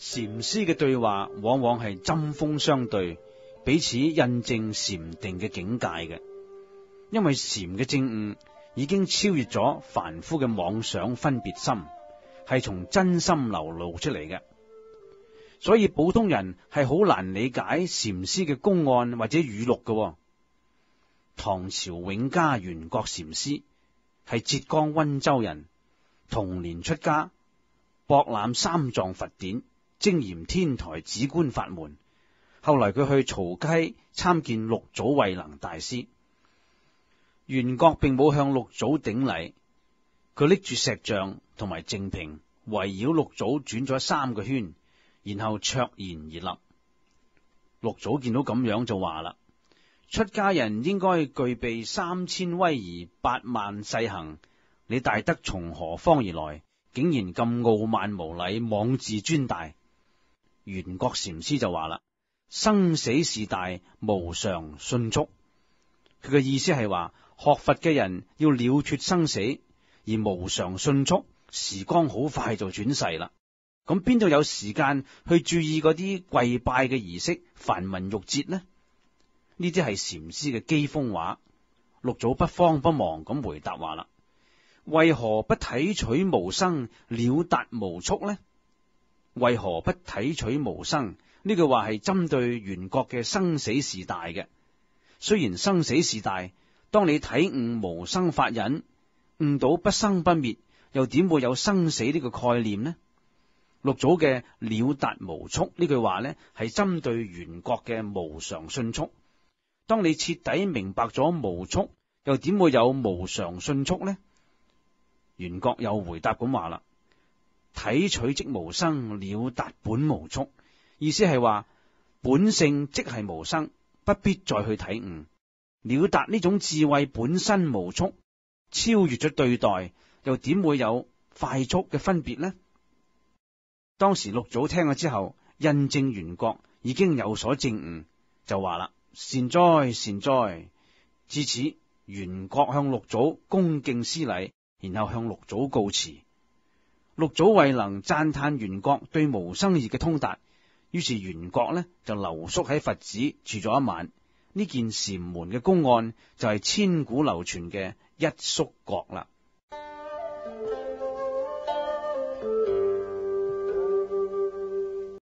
禪師嘅對話往往係針鋒相對，彼此印證禪定嘅境界嘅。因為禪嘅證悟已經超越咗凡夫嘅妄想分別心，係從真心流露出嚟嘅。所以普通人係好難理解禪師嘅公案或者語錄嘅。唐朝永嘉圓覺禪師係浙江溫州人，童年出家，博覽三藏佛典，精研天台止觀法門。後來佢去曹溪參見六祖慧能大師，圓覺並冇向六祖頂禮，佢拎住石像同埋淨瓶圍繞六祖轉咗3個圈，然後卓然而立。六祖見到咁樣就話啦：出家人應該具備3000威儀8萬細行，你大德從何方而來？竟然咁傲慢無禮，妄自尊大。圓覺禪師就話啦：生死事大，無常迅速。佢嘅意思係話，學佛嘅人要了脫生死，而無常迅速，時光好快就轉世啦。咁邊度有時間去注意嗰啲跪拜嘅儀式、繁文縟節呢？呢啲係禪師嘅機鋒話。六祖不慌不忙咁回答話啦：為何不體取無生，了達無束呢？為何不體取無生？呢句話係針對圓覺嘅生死事大嘅。雖然生死事大，當你體悟無生法忍，悟到不生不滅，又點會有生死呢個概念呢？六祖嘅了達無束呢句話呢，係針對圓覺嘅無常迅速。當你徹底明白咗無束，又點會有無常迅速呢？圓覺又回答咁話啦：體取即無生，了達本無束。意思係話本性即係無生，不必再去體悟。了達呢種智慧本身無束，超越咗對待，又點會有快速嘅分別呢？當時六祖聽咗之後，印證圓覺已經有所證悟，就話啦：善哉善哉。至此，圓覺向六祖恭敬施禮，然後向六祖告辭。六祖慧能讚嘆圓覺對無生義嘅通達，於是圓覺呢就留宿喺佛寺住咗一晚。呢件禪門嘅公案就係千古流傳嘅一宿覺啦。